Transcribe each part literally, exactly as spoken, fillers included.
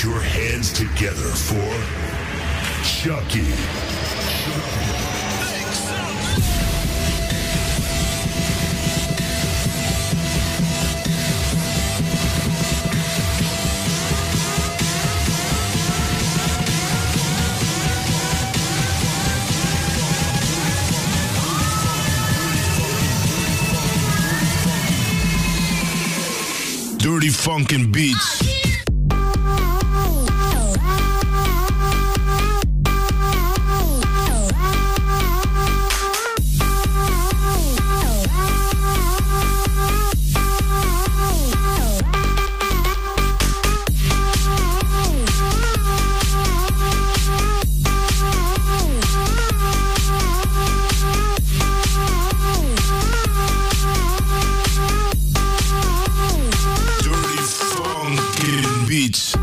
your hands together for Chuckie. Dirty funkin' beats. Beats.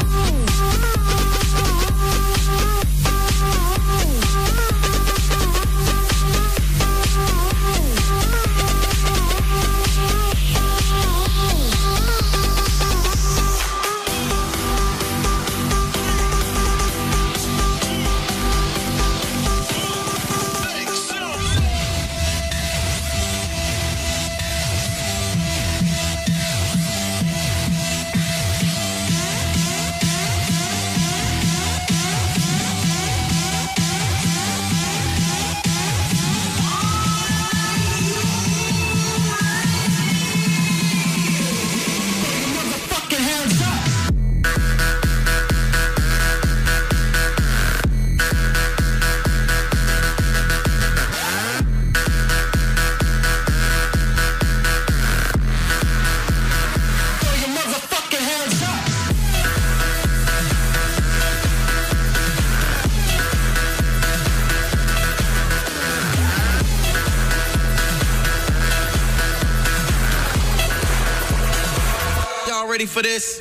Ready for this?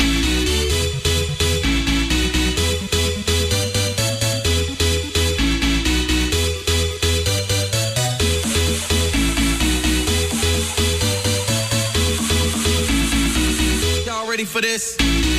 Y'all ready for this?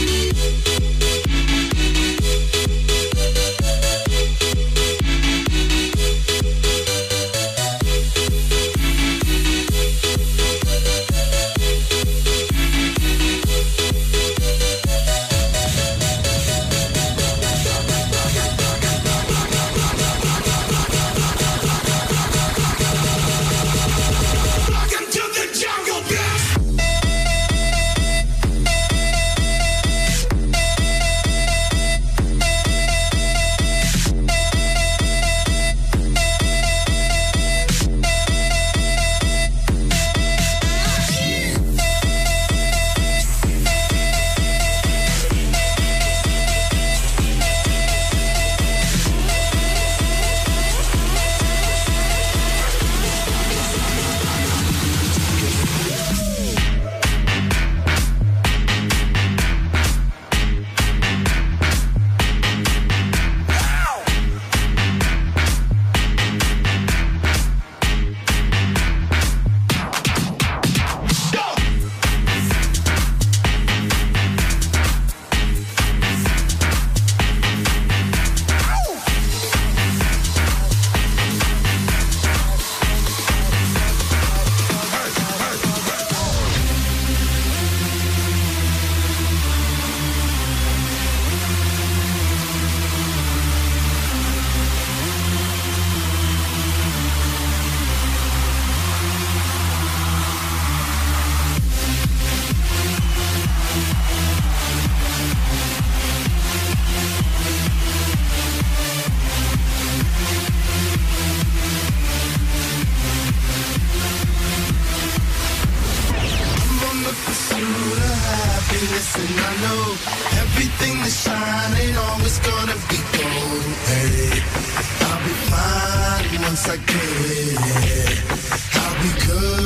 And I know everything that shine ain't always gonna be gold. Hey, I'll be fine once I get it. I'll be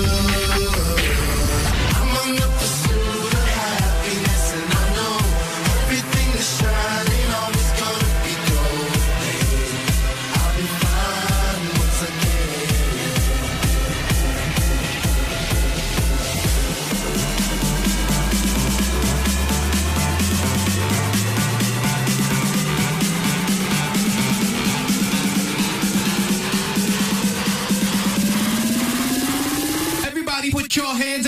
good. I'm on the pursuit of happiness, and I know everything that shine ain't always gonna be gold. Hey, I'll be fine once I get it. your hands